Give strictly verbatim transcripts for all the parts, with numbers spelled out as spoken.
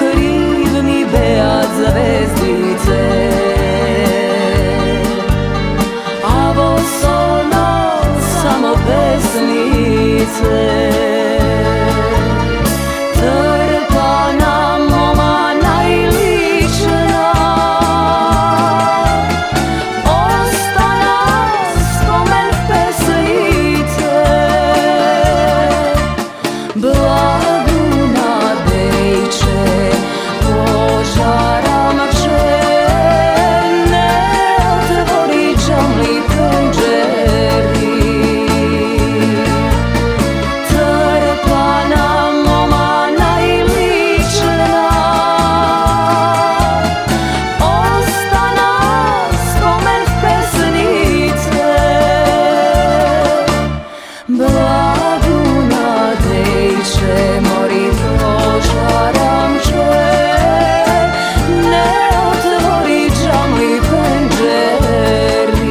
kriv mi beat zvezdice, a ovo su noć samo pesnice. Trpana moma najlična, ostana spomen pesnice. Blaguna dejče, požaram će, ne otvori džamli penđeri. Trpana moma najlična, ostana spomen pesnice. Blaguna dejče, mori požaram će, ne otvori džamli penđeri.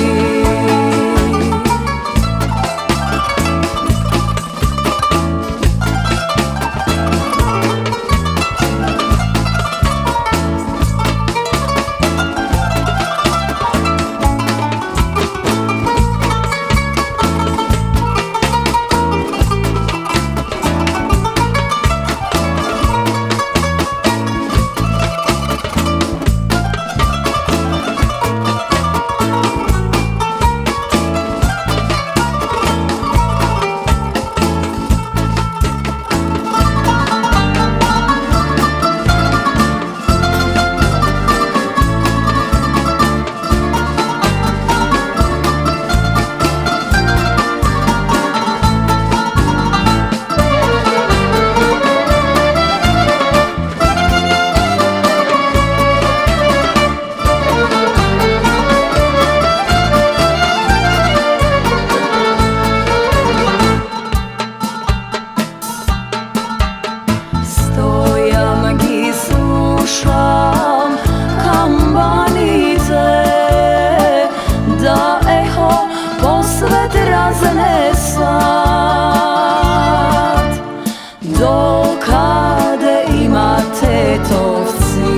Slušam kambanice, da eho posvet raznesa. Do kade ima tetovci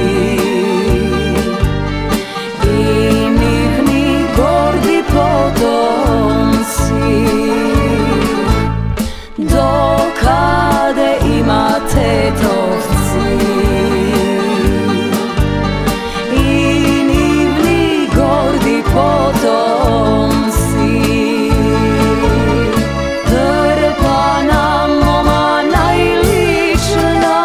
i mirni gordi potomci. Do kade ima tetovci potomci. Trpana moma najlična,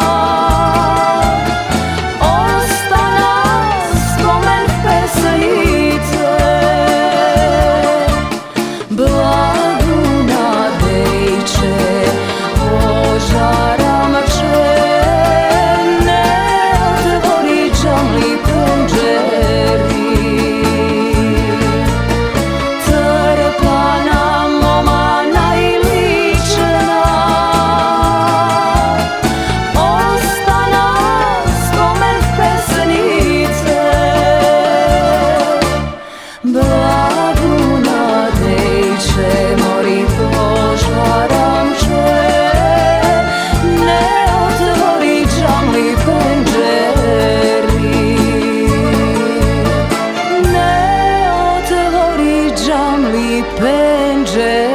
ostana spomen pesnice. Blaguna dejče, požaram će, ne otvori džamli penđeri. Blaguna dejče, mori požaram će, ne otvori džamli penđeri. Ne otvori džamli penđeri.